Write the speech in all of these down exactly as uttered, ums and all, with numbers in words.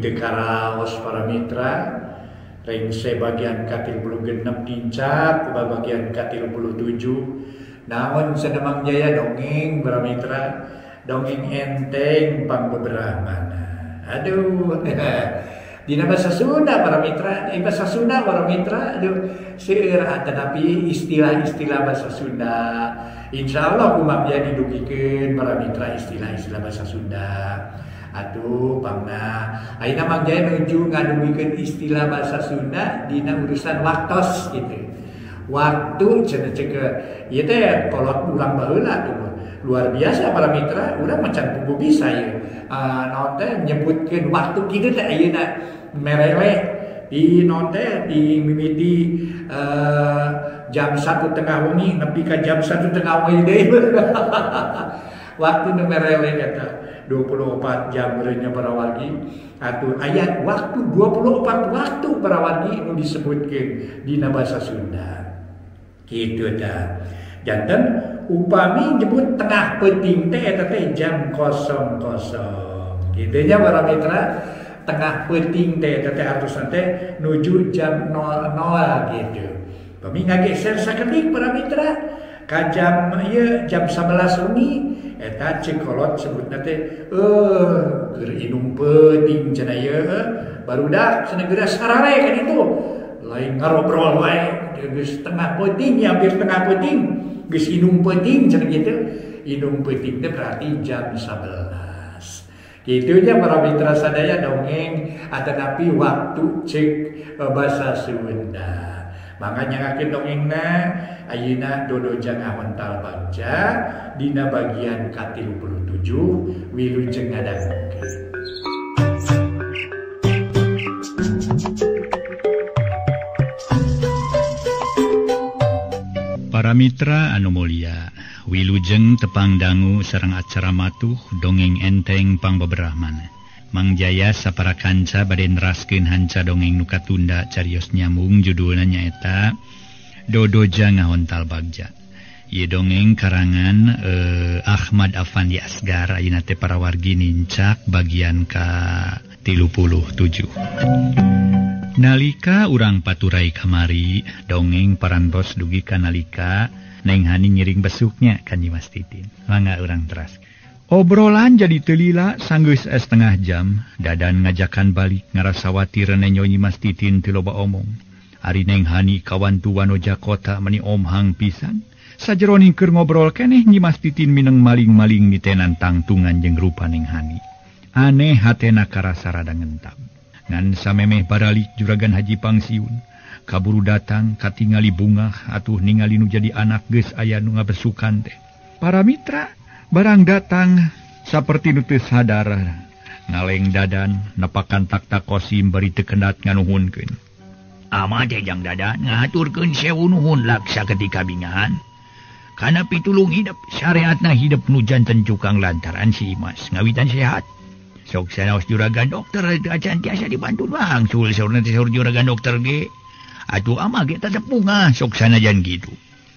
teu karaos para mitra ring sebagian katil puluh genep dincak bagian katil puluh tujuh namun senamang jaya dongeng para mitra dongeng enteng pang beberapa aduh dina bahasa Sunda para mitra eh bahasa Sunda para mitra aduh seueur tetapi istilah-istilah bahasa Sunda insyaallah kumaha biar didugikeun para mitra istilah-istilah bahasa Sunda atuh pangna ayeuna mah jaya nuju ngadugikeun istilah bahasa Sunda dina urusan waktos gitu waktu cenah ceuk ieu teh kolot urang baheula tuh luar biasa para mitra urang macan pugu bisa ya uh, naon teh nyebutkeun waktu kitu teh ayeuna mereleh di naon teh di mimiti uh, jam satu tengah wengi nepi ka jam satu tengah wengi deui waktu nu mereleh eta dua puluh empat jam beureunya para wargi atuh aya waktu dua puluh empat waktu para wargi nu disebutkeun dina bahasa Sunda kitu tah janten upami nyebut tengah penting teh eta teh jam kosong kosong kitu nya para mitra tengah penting teh eta teh artosna teh nuju jam nol nol gitu upami ngageser sakedik para mitra ka jam ieu jam sebelas wengi eta cekolot sebutna teh eh keur inung penting cenah ieu barudak cenah geura sarare kan itu lain ngarobrol wae geus tengah penting hampir tengah penting geus inung penting cenah kitu inung penting teh berarti jam sebelas kitu nya para mitra sadaya dongeng atanapi waktu cek bahasa Sunda makanya ngakeun dongengna ayeuna dodo jang awental bagja dina bagian ka tilu puluh tujuh wilujeng ngadangukeun para mitra anu mulia wilujeng tepang dangu sareng acara matuh dongeng enteng pang beberahman Mang Jaya sapara kanca bade neraskeun hanca dongeng nu katunda carios nyambung judulna nyaeta Dodoja Ngahontal Bagja. Ieu dongeng karangan eh, Ahmad Afandi Asgar ayeuna teh para wargi nincak bagian ka tilu puluh tujuh. Nalika urang paturai kamari dongeng parantos dugi ka nalika Neng Hani ngiring besuknya kan Dimas Titin. Mangga urang teras. Obrolan jadi telila sanggeus setengah jam, dadan ngajakan balik ngarasawati Rene Nyonyi Mas Titin teu loba omong. Ari Neng Hani kawan tu wanoja kota meni omhang pisan. Sajeroning keur ngobrol keneh Nyi Mas Titin mineng maling-maling mitenan tangtungan jeung rupa Neng Hani. Aneh hatena karasa rada ngentam. Ngan samemeh baralik juragan Haji Pangsiun. Kaburu datang katingali bunga atuh ningali nu jadi anak geus aya nu ngabesukan teh. Para mitra barang datang saperti nu teu sadar ngaleng dadan nepakan tak-tak Kosim bari teu kendat nganuhunkeun. Ama teh jang dadan ngaturkeun sewu nuhun laksa ketika bingahan. Kana pitulung hidup syariatna hidup nu janten cukang lantaran si Imas ngawitan sehat. Sok sanaos juragan dokter acan tiasa dibantu wangsul saurna teh saur juragan dokter ge. Atuh ama ge tetep bunga sok sanajan gitu.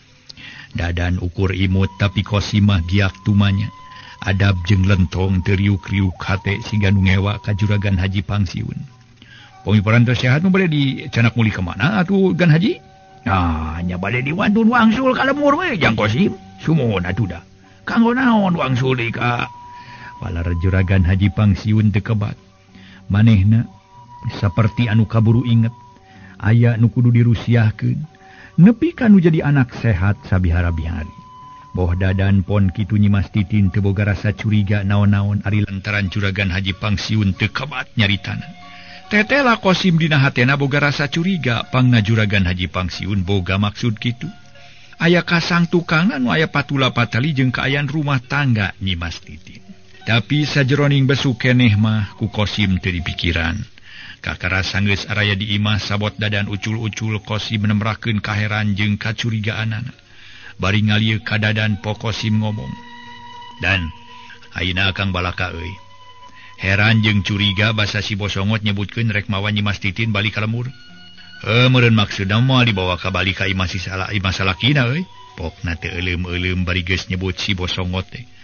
Dadan ukur imut tapi Kosimah giak tumanya. Adab jeung lentong teriuk-riuk hate siga nu ngewa ka juragan Haji Pangsiun. Pomi parantos sehat nu bade dicanak muli ka mana atuh Gan Haji? Ah, nya bade diwantun wangsul ka lemur we jang Kosim. Sumuhun atuh da. Kanggo naon wangsul deui ka? Walar juragan Haji Pangsiun teu kebat. Manehna saperti anu kaburu inget aya nu kudu dirusiahkeun. Nepi kanu jadi anak sehat sabihara-bihari. Boh dadan pon kitu Nyi Mas Titin teu boga rasa curiga naon-naon ari lantaran juragan Haji Pangsiun teu kebat nyaritana. Tetela Kosim dina hatena boga rasa curiga pangna juragan Haji Pangsiun boga maksud kitu. Aya kasang tukangna nu aya patula patali jeung kaayaan rumah tangga Nyi Mas Titin. Tapi sajeroning besuk keneh mah ku Kosim teu dipikiran. Kakara sanggeus araya di imah sabot dadan ucul-ucul Kosim nemrakeun kaheran jeung kacurigaanana. Bari ngalieu ka dadan po Kosim ngomong. Dan ayeuna Kang Balaka euy. Heran jeung curiga basa si Bosongot nyebutkeun rek mawa Nyi Mas Titin balik ka lemur. Heuh meureun maksudna moal dibawa ka balik ka imah si sala imah salakina euy. Pokna teu euleum-euleum bari geus nyebut si Bosongot teh.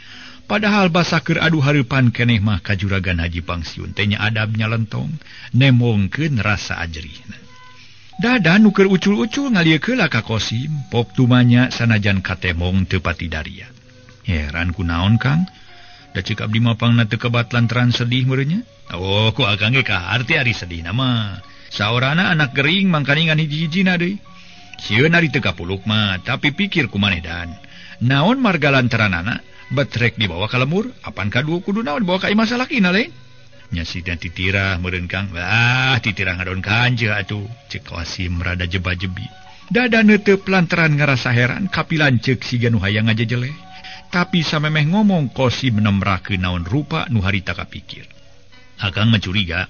Padahal basa keur adu hareupan keneh mah ka Juragan Haji Pangsiun teh nya adabnya lentong, nemongkeun rasa ajrihna. Dadan nu keur ucul-ucul ngaliekeula ka Kosim, pok tumanya sanajan katemong teu pati daria. Heran kunaon Kang? Da ceuk abdi mah pangna teu kebat lantaran sedih meureunnya. Oh, ku akang ge kaharti ari sedihna mah. Saorana anak gering mangkaningan hiji-hijina deui. Sieun ari teu kapuluk mah, tapi pikir kumaneh dan. Naon marga lantaranana betrek dibawa ka lemur, apan kadua kudu naon dibawa ka imah salakina lain. Nya sida titirah meureun Kang. Wah, titirah ngadon kanjeu atuh, ceuk Kosim rada jeba-jebi. Dada neuteup lantaran ngarasa heran kapilan ceuk siga nu hayang ngajejele. Tapi samemeh ngomong Kosim nemrakeun naon rupa nu harita kapikir. Akang mah curiga.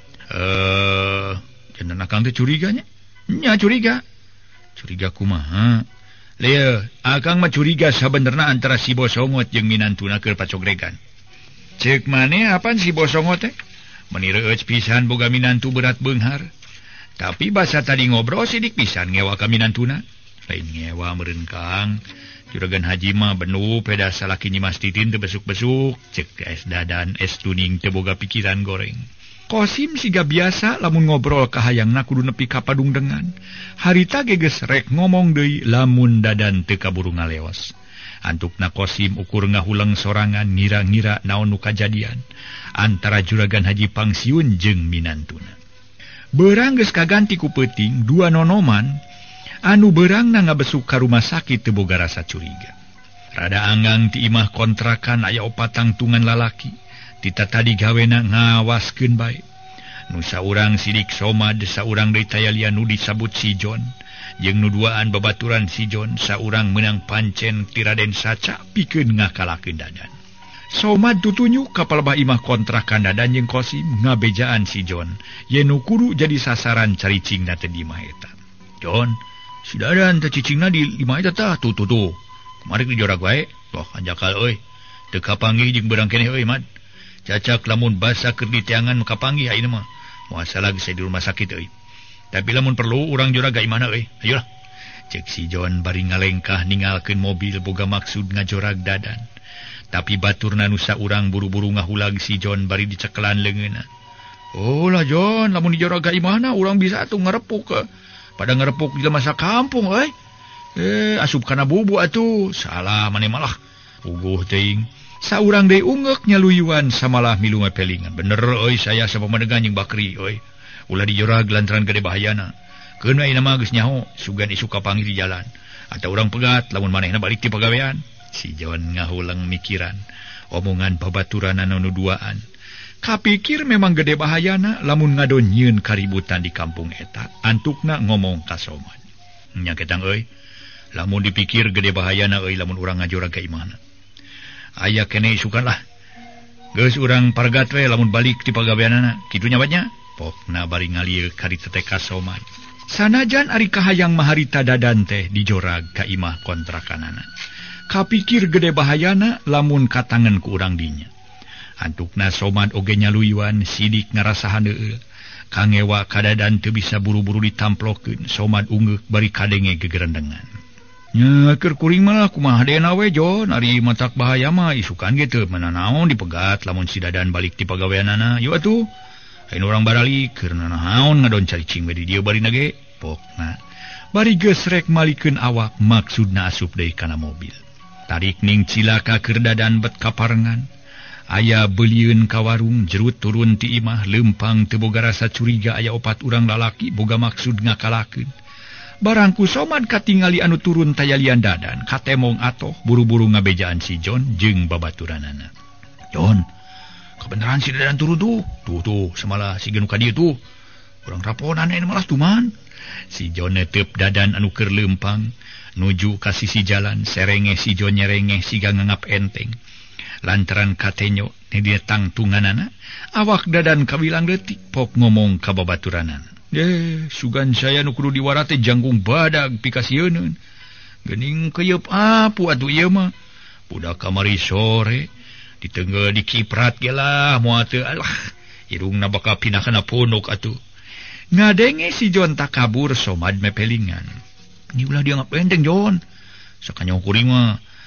Eh, cenah akang teh curiganya? Nya curiga. Curiga kumaha? Lea, akang mah curiga sabenerna antara si Bosongot jeung minantuna keur pacogregan. Ceuk maneh apaan si Bosongot teh? Meni reueus pisan boga minantu berat beunghar. Tapi basa tadi ngobrol sidik pisan ngewa ka minantuna. Lain ngewa meureun Kang. Juragan Haji mah benu peda salaki Nyimas Titin teu besuk-besuk, ceuk es dadan es tuning teu boga pikiran goreng. Kosim siga biasa lamun ngobrol kahayangna kudu nepi ka padungdengan. Harita geges rek ngomong deui lamun dadan teu kaburu ngaleos. Antukna Kosim ukur ngahuleng sorangan ngira-ngira naon nu kajadian antara Juragan Haji Pangsiun jeung minantuna. Beurang geus kaganti ku peuting dua nonoman anu beurangna ngabesuk ka rumah sakit teu boga rasa curiga. Rada anggang ti imah kontrakan aya opat tangtungan lalaki. Tita tadi gawena ngawaskeun bae. Nu saurang sidik Somad, saurang deui tayalian nu disabut si Jon, jeung nu duaan babaturan si Jon, saurang menang pancen ti Raden Saca pikeun ngakalakeun dadan. Somad tutunjuk ka palebah imah kontrakan dadan jeung Kosim ngabejaan si Jon, yen nu kudu jadi sasaran caricingna teh di imah eta. Jon, si dadan teh cicingna di imah eta tah, tuh tuh tuh. Kemarin dijorag wae, toh anjakal euy. Teu kapanggih jeung beurang keneh euy, Mad. Cacak lamun basa keur diteangan kapanggih ayeuna mah. Moal salah geus di rumah sakit euy. Tapi lamun perlu urang jora ka imahna euy. Ayolah. Cek si Jon bari ngalengkah ninggalkeun mobil boga maksud ngajorag dadan. Tapi baturna nu saurang buru-buru ngahulag si Jon bari dicekelan leungeunna. Oh lah Jon, lamun dijorag ka imahna urang bisa atuh ngarepuk ke. Pada ngarepuk di masa kampung euy. Eh asup kana bubu atuh. Salah maneh malah. Uguh teuing. Saurang deui ungek nyaluyuan samalah milu mepelingan. Bener euy saya sapamadegan jeung Bakri euy. Ulah dijorag lantaran gede bahayana. Keun ayeuna mah geus nyaho sugan isu kapanggih di jalan. Atawa urang pegat lamun manehna balik ti pagawean. Si Jon ngahuleng mikiran omongan babaturan anu duaan. Kapikir memang gede bahayana lamun ngadon nyieun kaributan di kampung eta. Antukna ngomong ka Somad. Nya ketang euy. Lamun dipikir gede bahayana euy lamun urang ngajorag ka imahna. Aya kene isukan lah. Geus urang pargat we lamun balik ti pagaweanana. Kitu nyabanya. Pokna bari ngalieu karita teh ka Somad. Sanajan ari kahayang maharita dadan teh dijorag ka imah kontrakanana. Kapikir gede bahayana lamun katangan ku urang dinya. Antukna Somad oge nyaluyuan sidik ngarasahan heueuh. Kangewa kadadan teu bisa buru-buru ditamplokeun. Somad ungeuk bari kadenge gegerendengan. Nya keur kuring mah kumaha dena we Jon, ari matak bahaya mah isukan ge teu menanaon dipegat lamun si dadan balik ti pagaweanana. Yo atuh. Hain urang baralik keur nanaon ngadon caricing we di dieu barina ge. Pokna bari geus rek malikeun awak maksudna asup deui kana mobil. Tarik ning cilaka keur dadan bet kaparengan. Aya beulieun ka warung jerut turun ti imah leumpang teu boga rasa curiga aya opat urang lalaki boga maksud ngakalakeun. Barangku Somad katingali anu turun tayalian dadan katemong atoh buru-buru ngabejaan si Jon jeung babaturanana. Jon, kebenaran si dadan turun tuh. Tuh tuh semalah si genu ka dieu tuh. Urang raponan aya malah tuman. Si Jon netep dadan anu keur leumpang nuju ka sisi jalan serenge si Jon nyerenge siga ngangap enteng. Lantaran katenyo ni dia tangtunganana awak dadan kawilang leutik pok ngomong ka babaturanana. Eh, sugan saya nu kudu diwarate janggung badag pikasieun. Geuning keuyeub apu atuh ieu mah. Budak kamari sore diteunggeul dikiprat ge lah moal teu alah. Irungna bakal pindah kana pondok atuh. Ngadenge si Jon tak kabur Somad mepelingan. Ini ulah dia ngapenteng Jon. Sakanya kuring mah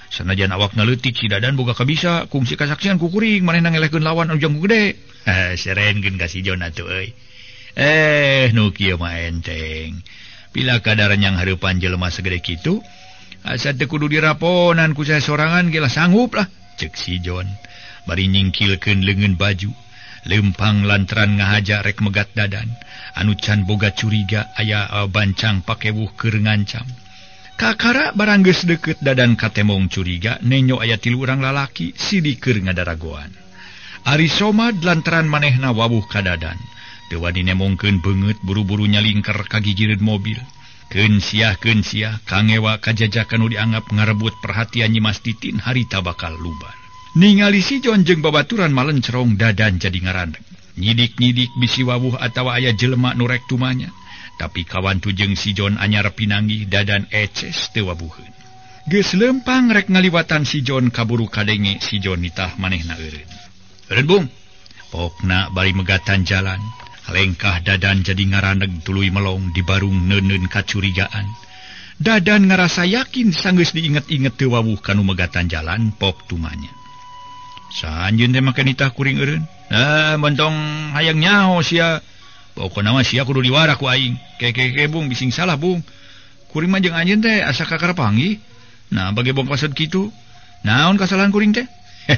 Sanajan awakna leutik si Dadan boga kabisa kungsi kasaksian ku kuring manehna ngelehkeun lawan anu jangku gede. Ha, serenkeun ka si Jon atuh euy. Eh, nu kieu mah enteng. Bila kadar nyang hareupan jelema segede kitu, asa teu kudu diraponan ku saya sorangan ge lah sanggup lah, ceuk si Jon. Bari nyingkilkeun leungeun baju, leumpang lantaran ngahaja rek megat Dadan, anu can boga curiga aya uh, bancang pakewuh keur ngancam. Kakara barang geus deukeut Dadan katemong curiga, nenyo aya tilu urang lalaki sidi keur ngadaragoan. Ari somad lantaran manehna wawuh ka Dadan, teu wani nemongkeun beungeut buru-buru nyalingker ka gigireun mobil. Keun siah keun siah kangewa kajajakan nu dianggap ngarebut perhatian Nyi Mas Titin harita bakal lubar. Ningali si Jon jeung babaturan malencerong Dadan jadi ngarandeg. Nyidik-nyidik bisi wawuh atawa aya jelema nu rek tumanya. Tapi kawan tu jeung si Jon anyar pinanggih Dadan eces teu wabuheun. Geus leumpang rek ngaliwatan si Jon kaburu kadenge si Jon nitah manehna eureun. Eureun Bung. Pokna bari megatan jalan. Lengkah Dadan jadi ngaraneg tuluy melong di barung neuneun kacurigaan. Dadan ngarasa yakin sanggeus diinget-inget teu wawuh kanu megatan jalan pok tumanya. Sanjeun teh make nitah kuring eureun. Ah, mentong hayang nyaho sia. Pokona mah sia kudu diwara ku aing. Ke-ke Bung bising salah Bung. Kuring mah jeung anjeun teh asa kakara panggih. Nah, bage bong pased kitu. Naon kasalahan kuring teh?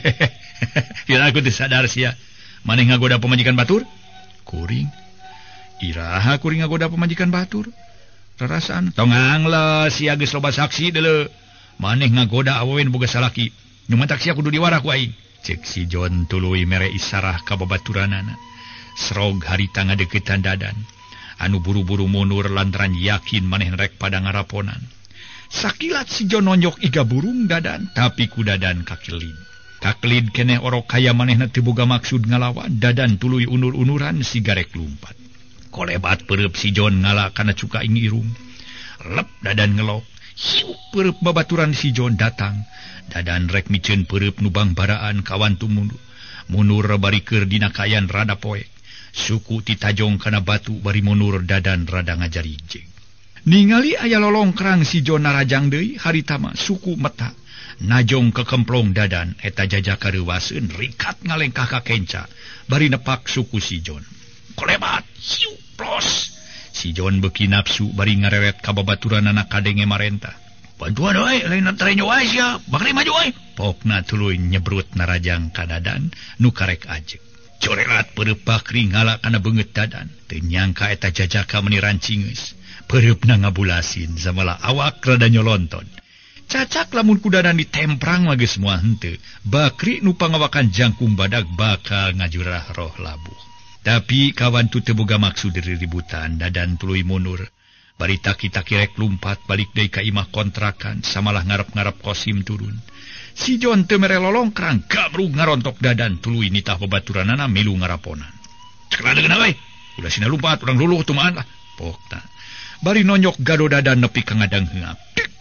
Ira aku teu sadar sia. Maneh ngagoda pamajikan batur? Kuring. Iraha kuring ngagoda pamajikan batur. Rarasaan tongang lah sia geus loba saksi deuleu. Maneh ngagoda awewe boga salaki. Nu mantak sia kudu diwara ku aing. Cek si Jon tuluy mere isarah ka babaturanana. Srog harita ngadeukeutan Dadan. Anu buru-buru mundur lantaran yakin maneh rek pada ngaraponan. Sakilat si Jon nonjok iga burung Dadan, tapi ku Dadan kakelid. Kakelid keneh orok kaya manehna teu boga maksud ngalawan. Dadan tuluy unur-unuran si garek lumpat. Kolebat pereup si Jon ngala kana cuka ing irung. Lep Dadan ngelok. Hiu pereup babaturan si Jon datang. Dadan rek miceun pereup nubang baraan kawan tu mundur. Munur bari keur dina kayan rada poek. Suku titajong kana batu bari munur Dadan rada ngajarijeng. Ningali aya lolongkrang si Jon narajang deui harita mah suku meta. Najong kekemplong Dadan eta jajaka reuwaseun rikat ngalengkah ka kenca bari nepak suku si Jon. Kolebat hiu plos. Si Jon beuki nafsu bari ngareret ka babaturanana kadenge marentah. Bantuan oi, lain terenyo wae sia, bakal maju oi. Pokna tuluy nyebrut narajang ka Dadan nu karek ajeg. Corelat pereup bakri ngala kana beungeut Dadan. Teu nyangka eta jajaka meuni rancingeus. Pereupna ngabulasin samala awak rada nyolonton. Cacak lamun ku Dadan ditemprang mah geus moal henteu. Bakri nu pangawakan jangkung badag bakal ngajurah roh labuh. Tapi kawan tu teu boga maksud riributan. Dadan tuluy mundur. Bari taki-taki rek lumpat balik deui ka imah kontrakan samalah ngarep-ngarep Kosim turun. Si Jon teu mere lolongkrang gabrug ngarontok Dadan tuluy nitah babaturanana milu ngaraponan. Cek ladegeuna we. Ulah sina lumpat urang luluh tumaan lah. Pokna. Bari nonyok gado Dadan nepi ka ngadang heungap.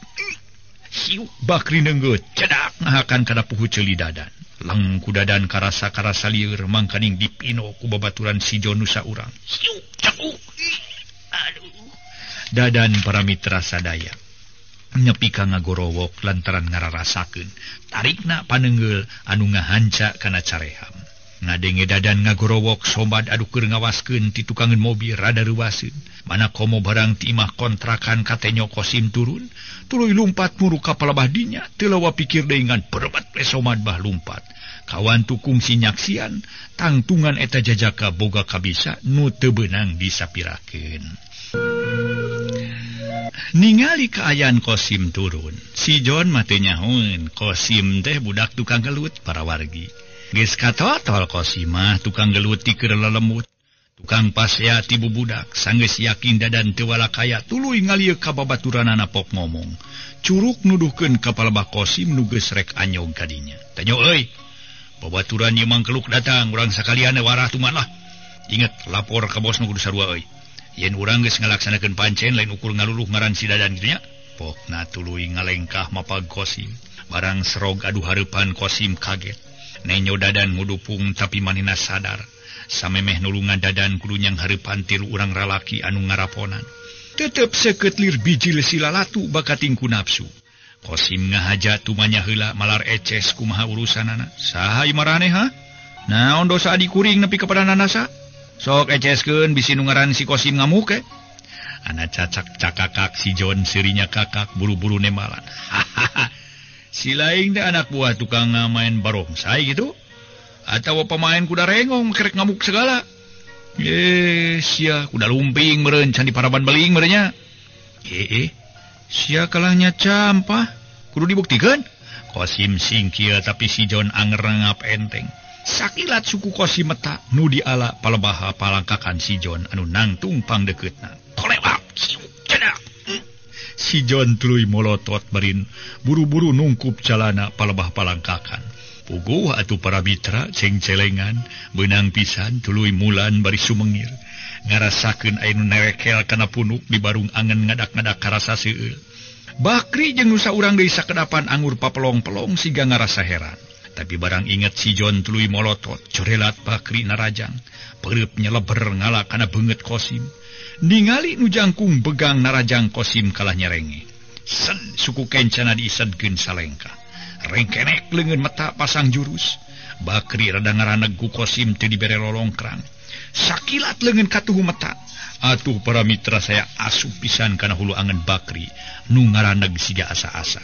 Hiu bakri neunggeut cedak ngahakan kana puhu ceuli Dadan. Lang ku Dadan karasa-karasa lieur mangkaning dipino ku babaturan si Jon nu saurang. Hiu caku. Aduh. Dadan para mitra sadaya nyepi ka ngagorowok lantaran ngararasakeun tarikna paneungeul anu ngahanca kana careham. Ngadenge Dadan ngagorowok sombad adu keur ngawaskeun ti tukangeun mobil rada reuwaseun. Mana komo barang ti imah kontrakan katenyo Kosim turun, tuluy lumpat muru ka palebah dinya, teu lawa pikir deui ngan perebat we somad bah lumpat. Kawan tu kungsi nyaksian, tangtungan eta jajaka boga kabisa nu teu beunang disapirakeun. Ningali kaayaan Kosim turun, si Jon mah teu nyahoeun Kosim teh budak tukang gelut para wargi. Geus katotol Kosim mah tukang gelut ti keur lelembut, tukang pasea ti bubudak, sanggeus yakin Dadan teu walakaya tuluy ngalieu ka babaturanana pok ngomong. Curug nuduhkeun ka palebah Kosim nu geus rek anyog ka dinya. Tanyo euy, babaturan ieu mangkeluk datang urang sakalian warah tuman lah. Inget lapor ka bos nu kudu sarua euy. Yen urang geus ngalaksanakeun pancen lain ukur ngaluluh ngaran si Dadan kitu nya. Pokna tuluy ngalengkah mapag Kosim. Barang serog adu hareupan Kosim kaget. Nenyo Dadan ngudupung tapi manehna sadar. Samemeh nulungan Dadan kudu nyang hareupan tilu urang ralaki anu ngaraponan. Tetep seukeut lir biji lesi lalatu bakating ku nafsu. Kosim ngahaja tumanya heula malar eces kumaha urusanana. Saha ieu maraneh ha? Naon dosa dikuring nepi kepada nanasa? Sok eceskeun bisi nu ngaran si Kosim ngamuk ke? Ana cacak cakakak si John sirinya kakak buru-buru nemalan. Hahaha. Si laing teh anak buah tukang main barongsai gitu? Atau pemain kuda rengong kerek ngamuk segala? Eh, sia kuda lumping meureun can di paraban beling merenya. Eh, eh. Sia kalahnya campah. Kudu dibuktikeun. Kosim singkia tapi si John anger ngap enteng. Sakilat suku Kosim meta nu diala palebaha palangkakan si John anu nangtung pangdekeutna. Kolewak, cedak. Si John tuluy molotot barin buru-buru nungkup calana palebah palangkakan. Puguh atuh para mitra ceng celengan beunang pisan tuluy mulan bari sumengir ngarasakeun aya nu nerekel kana punuk di barung angen ngadak-ngadak karasa seueul. Bakri jeung nu saurang deui sakedapan anggur papelong-pelong siga ngarasa heran. Tapi barang inget si John tuluy molotot corelat Bakri narajang pereup nyeleber ngala kana beungeut Kosim. Ningali nu jangkung begang narajang Kosim kalah nyerenge. Sen suku kencana diisedkeun salengka. Rengkenek leungeun mata pasang jurus. Bakri rada ngaraneg ku Kosim teu dibere lolongkrang. Sakilat leungeun katuh mata. Atuh para mitra saya asup pisan kana hulu angen Bakri nu ngaraneg siga asa-asa.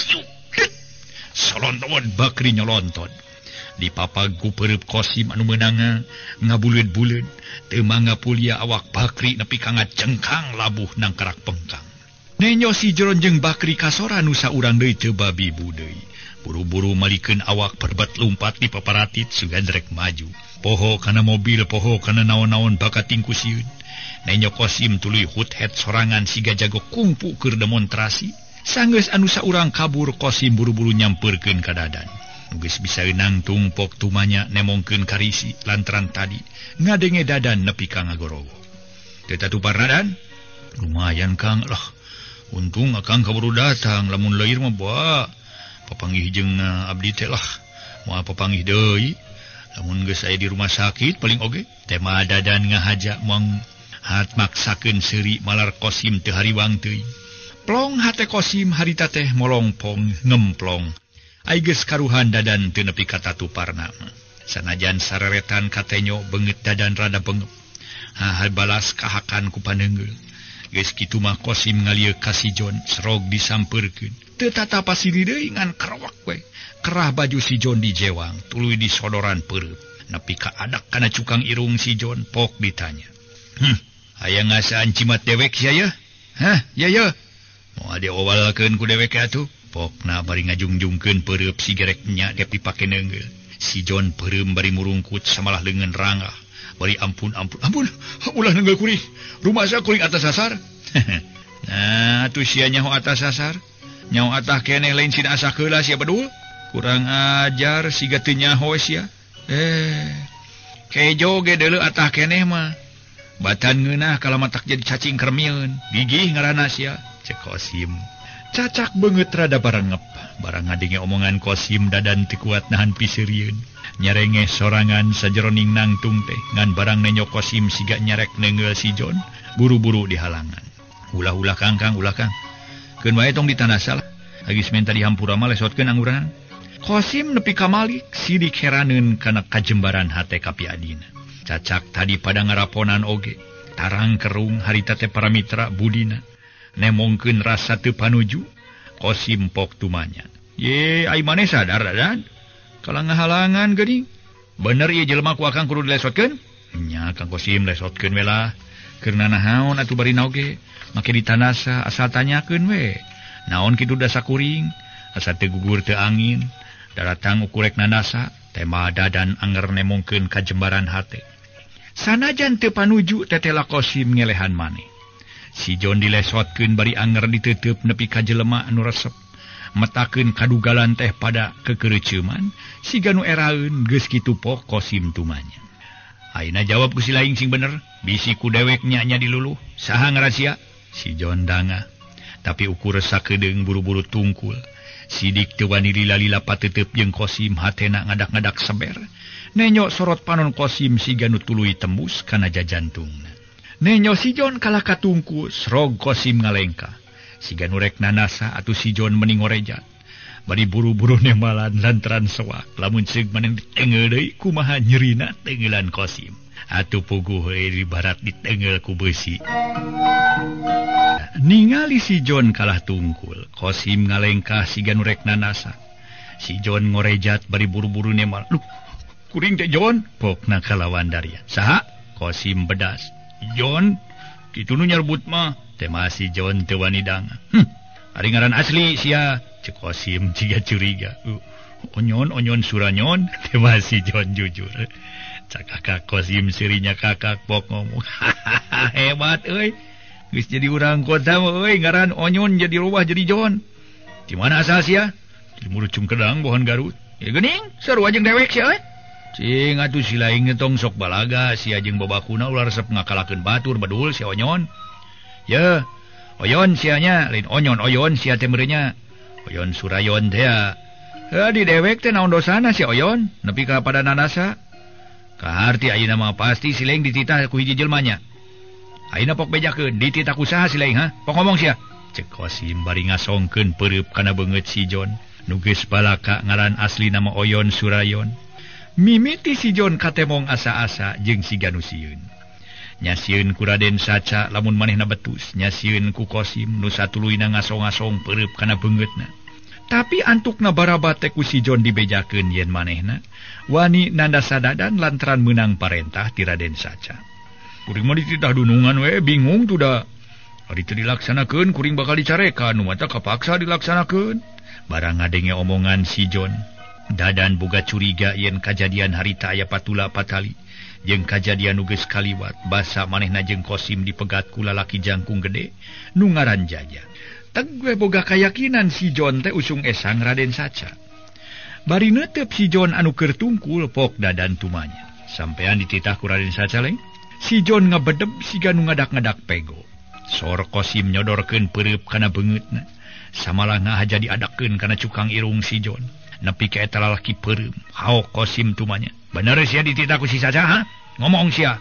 Solonton Bakri nyolonton. Dipapag ku pereup Kosim anu meunang ngabuleud-buleud teu mangga pulia awak Bakri nepi ka ngacengkang labuh nang karak pengkang. Nenyo si John jeung Bakri kasora nu saurang deui teu babi budeui. Buru-buru malikeun awak perbet lumpat di paparatit sugan rek maju. Poho kana mobil, poho kana naon-naon bakat tingku sieun. Nenyo Kosim tuluy hut-het sorangan siga jago kungpu keur demonstrasi. Sanggeus anu saurang kabur Kosim buru-buru nyampeurkeun ka dadan. Geus bisa nangtung pok tumanya nemongkeun karisi lantaran tadi ngadenge dadan nepi ka ngagorowo. Teu tatupar dadan? Lumayan Kang lah. Untung akang kaburu datang lamun leuir mah bae. Papanggih jeung uh, abdi teh lah. Moal papanggih deui. Lamun geus aya di rumah sakit paling oge tema dadan ngahaja mong hat maksakeun seuri malar Kosim teu hariwang teuing. Plong hate Kosim harita teh molongpong ngemplong. Aigeus karuhan dadan teu nepi ka tatuparna. Sanajan sareretan katenyo beungeut dadan rada beungep. Hahal balas kahakan ku paneungeul. Geus kitu mah Kosim ngalieu ka si John serog disampeurkeun. Teu tata pasiri deui ngan kerowak we. Kerah baju si John dijewang, tuluy disodoran pereup. Nepi ka adak kana cukang irung si John pok ditanya. Hm, aya ngasaan cimat dewek sia ye? Hah, ya ye. Moal diowalkeun ku dewek atuh. Pokna bari ngajungjungkeun pereup sigarek nya dep dipake neungeul. Si John peureum bari murungkut samalah leungeun rangah. Bari ampun ampun ampun. Ulah neungeul kuring. Rumah saya kuring atas sasar. Nah, atuh sia nyaho atas sasar. Nyaho atah keneh lain sina asa keula sia bedul. Kurang ajar siga teu nyaho sia. Eh. Kejo ge deuleu atah keneh mah. Batan ngeunah kalamatak jadi cacing kermieun. Gigih ngaranna sia. Cek Kosim. Cacak beungeut rada barangep. Barang ngadenge omongan Kosim dadan teu kuat nahan piseurieun. Nyarengeh sorangan sajeroning nangtung teh ngan barang nenyo Kosim siga nyarek neungeul si John buru-buru dihalangan. Ulah-ulah Kang Kang ulah Kang. Keun wae tong ditanasa lah. Agis menta dihampura mah lesotkeun angguran. Kosim nepi ka malik sidik heraneun kana kajembaran hate kapi adina. Cacak tadi pada ngaraponan oge. Tarang kerung harita teh para mitra budina. Nemongkeun rasa teu panuju. Kosim pok tumanya. Ye, ai maneh sadar dadan? Kalau ngahalangan geuning. Bener ieu jelema ku akang kudu dilesotkeun? Nya Kang Kosim lesotkeun we lah. Keur naon atuh bari oge. Make ditanasa asal tanyakeun we. Naon kitu dasa kuring? Asa teu gugur teu angin. Daratang ukurek nanasa tema dadan anger nemongkeun kajembaran hate. Sanajan teu panuju tetela Kosim ngelehan maneh. Si John dilesotkeun bari anger diteuteub nepi ka jelema anu resep. Metakeun kadugalan teh pada kekereuceuman, siga nu eraeun geus kitu pok Kosim tumanya. Ayeuna jawab ku si laing sing bener, bisi ku dewek nya-nya diluluh, saha ngarasia? Si John danga. Tapi ukur sakedeung buru-buru tungkul. Sidik teu wani lila-lila pateuteub jeung Kosim hatena ngadak-ngadak seber. Nenyo sorot panon Kosim siga nu tuluy tembus kana jajantungna. Nenyo si John kalah katungku, srog Kosim ngalengka. siga nurek nanasa atuh si Jon meni ngorejat. Bari buru-buru nemalan lantaran sewak. Lamun ceuk maneh ditengel deui kumaha nyerina tenggelan Qasim. Atuh puguh we di barat ditengel ku beusi. Ningali si Jon kalah tungkul, Qasim ngalengkah siga nurek nanasa. Si Jon ngorejat bari buru-buru nemal. Luh, kuring teh Jon, pokna kalawan daria. Saha? Qasim bedas. Jon, kitu nu nyerbut mah, teh masih Jon teu wani danga. Hm, ari ngaran asli sia, cek Qasim ciga curiga. Uh, onyon onyon suranyon, teh masih Jon jujur. Cak kakak Qasim sirinya kakak pok ngomong. Hebat euy. Geus jadi urang kota mah euy ngaran onyon jadi rubah jadi Jon. Di mana asal sia? Di Murucung Kedang Bohon Garut. Ya geuning, sarua jeung dewek sia euy. Cing atuh si laing tong sok balaga sia jeung babakuna ulah resep ngakalakeun batur badul si onyon. Ya, oyon sianya lain onyon oyon sia teh meureunya. Oyon surayon teh ya. Heuh di dewek teh naon dosana si oyon nepi ka pada nanasa. Kaharti ayeuna mah pasti si laing dititah ku hiji jelmanya. Ayeuna pok bejakeun dititah ku saha si laing ha? Pok ngomong sia. Cek Qasim bari ngasongkeun peureub kana beungeut si Jon. Nu geus balaka ngaran asli nama Oyon Surayon. Mimiti si Jon katemong asa-asa jeung siga nu sieun. Nyasieun ku Raden Saca lamun manehna betus, nyasieun ku Qasim nu satuluyna ngasong-ngasong peureub kana beungeutna. Tapi antukna barabat teh ku si Jon dibejakeun yen manehna wani nandasa dadan lantaran meunang parentah ti Raden Saca. Kuring mah dititah dunungan we bingung tuh da. Ari teu dilaksanakeun kuring bakal dicarekan, nu mata kapaksa dilaksanakeun. Barang ngadenge omongan si Jon, dadan boga curiga yen kajadian harita aya patula patali jeung kajadian nu geus kaliwat basa manehna jeung Qasim dipegat ku lalaki jangkung gede nu ngaran Jaja. Teg we boga kayakinan si Jon teh usung esang Raden Saca. Bari neuteup si Jon anu keur tungkul pok dadan tumanya. Sampean dititah ku Raden Saca leng, si Jon ngabedeb siga nu ngadak-ngadak pego. Sor Qasim nyodorkeun peureub kana beungeutna. Samalah ngahaja diadakeun kana cukang irung si Jon. Nepi ka eta lalaki peureum, haok Qasim tumanya. Bener sia dititah ku si Saca ha? Ngomong sia.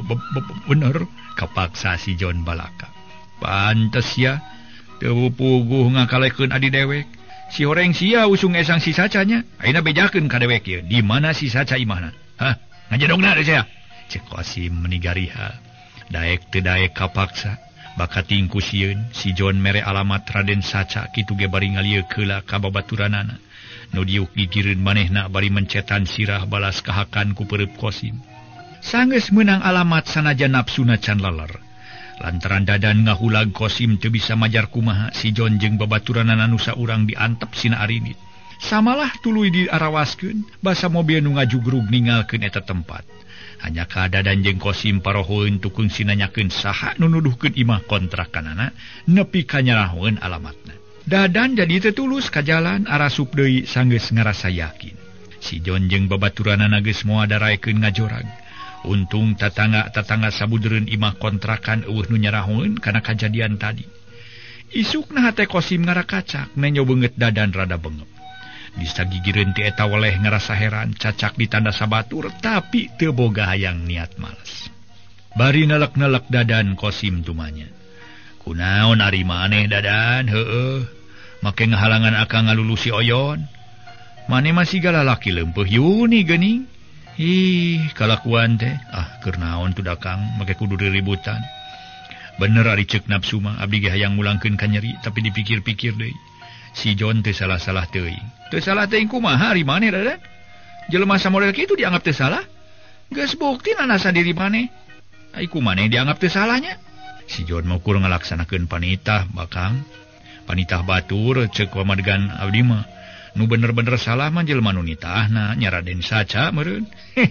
Bener, kapaksa si Jon balaka. Pantes sia teu puguh ngakalekeun adi dewek. Si horeng sia usung esang si Sacanya. Ayeuna bejakeun ka dewek ieu. Di mana si Saca imahna? Hah? Ngajedongna sia. Cek Qasim menigariha. Daek teu daek kapaksa. Bakating ku sieun si Jon mere alamat Raden Saca kitu ge bari ngalieu keula ka babaturanana. Nu diuk gigireun manehna bari mencetan sirah balas kahakan ku peureub Qasim. Sanggeus meunang alamat sanajan nafsuna can leler. Lantaran dadan ngahulag Qasim teu bisa majar kumaha si Jon jeung babaturanana nu saurang diantep sina arinit. Samalah tuluy diarawaskeun basa mobil nu ngajugrug ninggalkeun eta tempat. Hanya kadadan jeung Qasim parohoeun tukung sinanyakeun saha nu nuduhkeun imah kontrakanana nepi ka nyarahoeun alamatna. Dadan jadi tetulus ka jalan arasup deui sanggeus ngarasa yakin. Si Jon jeung babaturanana geus moal daraekeun ngajorag. Untung tatangga-tatangga sabudeureun imah kontrakan eueuh nu nyarahoeun kana kajadian tadi. Isukna hate Qasim ngarakacak nenyo beungeut dadan rada beungep. Disagigireun ti eta weleh ngerasa heran cacak ditanda sabatur tapi teu boga hayang niat males. Bari nelek-nelek dadan Qasim tumanya. Kunaon ari maneh dadan? Heueuh. Make ngahalangan akang ngalulusi Oyon. Maneh masih galalaki leumpeuh yuni geuning. Ih, kalakuan teh. Ah, keur naon tuh dakang make kudu riributan. Bener ari ceuk nafsu mah abdi ge hayang mulangkeun ka nyeri tapi dipikir-pikir deui. Si Jon teu salah-salah teuing. Teu salah teuing kumaha ari maneh dadan? Jelema samodel kitu dianggap teu salah? Geus bukti nanasa diri maneh. Ai kumaneh dianggap teu salahnya? Si Jon mah ukur ngalaksanakeun panitah, Bakang. Panitah batur ceuk pamadegan abdi mah. Nu bener-bener salah mah jelema nu nitahna nya Raden Saca meureun.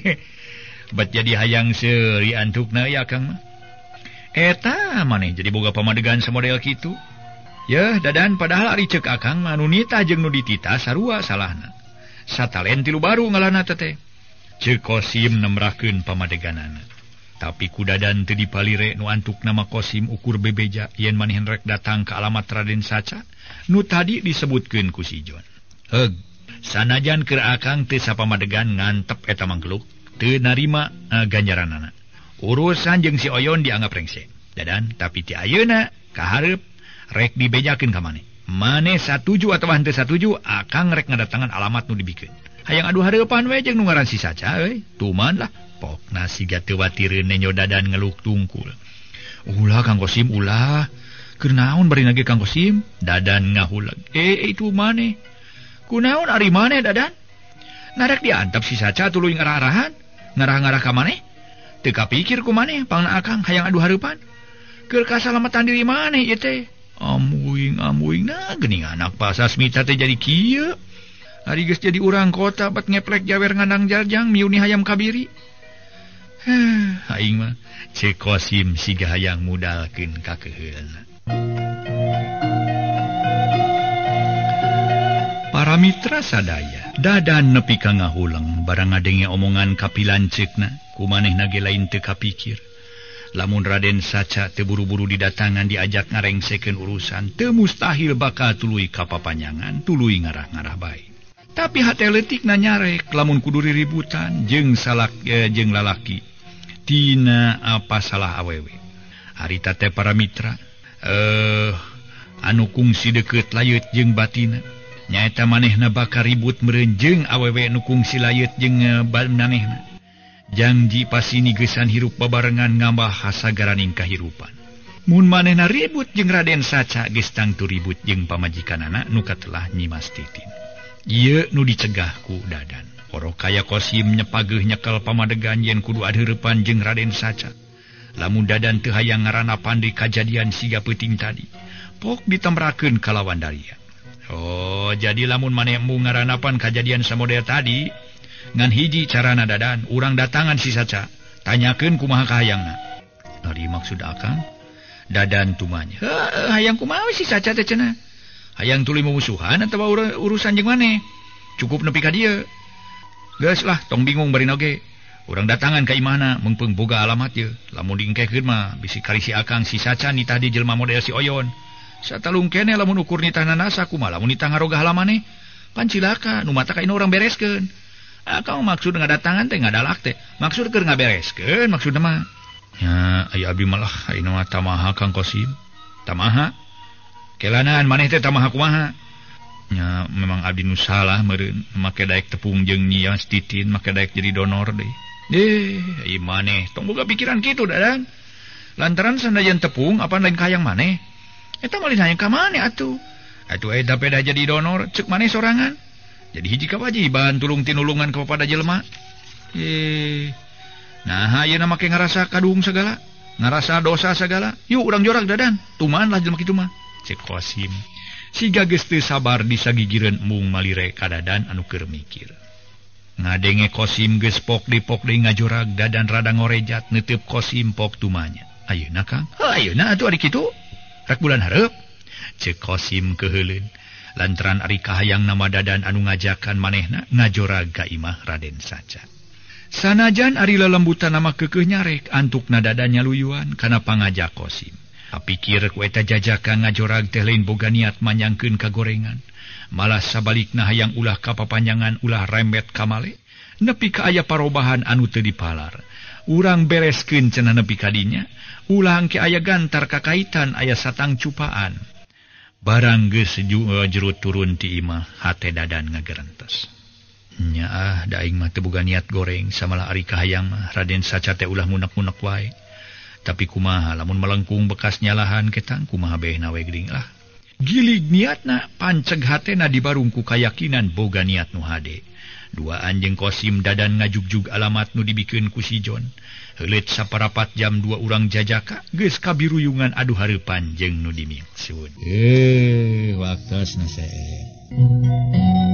Bet jadi hayang seuri antukna ya Kang mah. Eta maneh jadi boga pamadegan samodel kitu. Yeuh dadan padahal ari ceuk akang mah nu nitah jeung nu dititah sarua salahna. Satalen tilu baru ngalanna teh. Ceuk Qasim nemrakeun pamadeganana. Tapi ku dadan teu dipalire nu antuk nama Qasim ukur bebeja yen manehna rek datang ka alamat Raden Saca nu tadi disebutkeun ku si Jon. Heug, sanajan keur akang teu sapamadegan ngantep eta mangkeluk, teu narima uh, ganjaranana. Urusan jeung si Oyon dianggap rengse. Dadan tapi ti ayeuna kaharep Rek dibejakeun ka maneh. Maneh satuju atawa henteu satuju, akang rek ngadatangan alamat nu dibikeun. Hayang adu hareupan we jeung nu ngaran si Saca euy. Tuman lah, pokna siga teu watireun nenyo dadan ngeluk tungkul. Ulah Kang Kosim, ulah. Keur naon bari nage Kang Kosim? Dadan ngahuleg. Eh, itu maneh. Kunaon ari maneh dadan? Narek diantap si Saca tuluy ngarah-arahan, ngarah-ngarah ka maneh. Teu kapikir ku maneh pangna akang hayang adu hareupan. Keur kasalamatan diri maneh ieu teh. Amuing amuing nah geuning anak pasasmita teh jadi kieu. Ari geus jadi urang kota bat ngeplek jawer ngandang jarjang miuni hayam kabiri. Heh, aing mah Cek Kosim siga hayang mudalkeun ka keuheulna. Para mitra sadaya, dadan nepi ka ngahuleng barang ngadenge omongan kapilanceukna, kumanehna ge lain teu kapikir. Lamun Raden Saca teu buru-buru didatangan diajak ngarengsekeun urusan, teu mustahil bakal tuluy ka papanjangan, tuluy ngarah-ngarah bae. Tapi hate leutikna nyarek lamun kudu riributan jeung salak eh, jeung lalaki. Tina apa salah awewe. Harita teh para mitra, eh anu kungsi deukeut layeut jeung batina. Nyaeta manehna bakal ribut meureun jeung awewe nu kungsi layeut jeung manehna. Janji pasini geusan hirup babarengan ngambah hasagaraning kahirupan. Mun manehna ribut jeung Raden Saca geus tangtu ribut jeung pamajikanana nu katelah Nyi Mas Titin. Ieu nu dicegah ku dadan. Oro kaya Kosim nyepageuh nyekel pamadegan yen kudu adheurepan jeung Raden Saca. Lamun dadan teu hayang ngaranapan di kajadian siga peuting tadi, pok ditamrakeun kalawan Daria. Oh, jadi lamun maneh mu ngaranapan kajadian samodel tadi, ngan hiji carana dadan, urang datangan si Saca, tanyakeun kumaha kahayangna. Ari maksud akang? Dadan tumanya. Heuh, hayang kumaha si Saca teh cenah? Hayang tuluy mumusuhan atawa ur urusan jeung maneh? Cukup nepi ka dieu. Geus lah, tong bingung bari oge. Urang datangan ka imahna meungpeung boga alamat ye. Lamun diengkekeun mah bisi karisi akang si Saca nitah di jelema model si Oyon. Satalung kene lamun ukur nitahna nasa kumaha lamun nitah ngarogah halamaneh. Pan cilaka nu mata ka ina urang bereskeun. Akang maksud ngadatangan teh ngadalak teh. Maksud keur ngabereskeun maksudna mah. Nya aya abdi malah ayeuna mah tamaha Kang Kosim. Tamaha? Kelanaan maneh teh tamaha kumaha? Nya memang abdi nu salah meureun make daek tepung jeung Nyi Mas Titin make daek jadi donor deui. Eh, ieu maneh tong boga pikiran kitu dadan. Lantaran sandayan tepung apa lain kahayang maneh? Eta mah hayang ka maneh atuh. Atuh eta peda jadi donor ceuk maneh sorangan. Jadi hiji kawajiban tulung tinulungan kepada jelema. Eh. Nah, ayeuna make ngarasa kadung segala, ngarasa dosa segala. Yuk urang jorak dadan. Tuman lah jelema kitu mah. Cek Kosim. Siga geus teu sabar disagigireun mung malire ka dadan anu keur mikir. Ngadenge Kosim geus pok dipok deui ngajorag dadan rada ngorejat neuteup Kosim pok tumanya. Ayeuna Kang? Ayeuna atuh ari kitu. Rek bulan hareup. Ceuk Kosim keheuleun. Lantaran ari kahayang nama dadan anu ngajakan manehna ngajorag ka imah Raden Saca. Sanajan ari lelembutan nama keukeuh nyarek antukna dadan nyaluyuan kana pangajak Kosim. Apikir ku eta jajakan ngajorag teh lain boga niat manyangkeun kagorengan. Malah sabalikna hayang ulah kapapanjangan ulah rembet kamale. Nepi ka aya parobahan anu teu dipalar. Urang bereskeun cenah nepi ka dinya. Ulah engke aya gantar kakaitan aya satang cupaan. Barang geus jerut turun ti imah hate dadan ngagerentes. Nya ah da aing mah teu boga niat goreng samalah ari kahayang mah Raden Saca teh ulah munek-munek wae. Tapi kumaha lamun melengkung bekas nyalahan ketang kumaha behna we geuning lah. Gilig niatna panceg hatena dibarungku kayakinan boga niat nu hade. Duaan jeung Kosim dadan ngajugjug alamat nu dibikeun ku si Jon. Heuleut saparapat jam dua urang jajaka geus kabiruyungan adu hareupan jeung nu dimiksud. Eh, waktosna sae.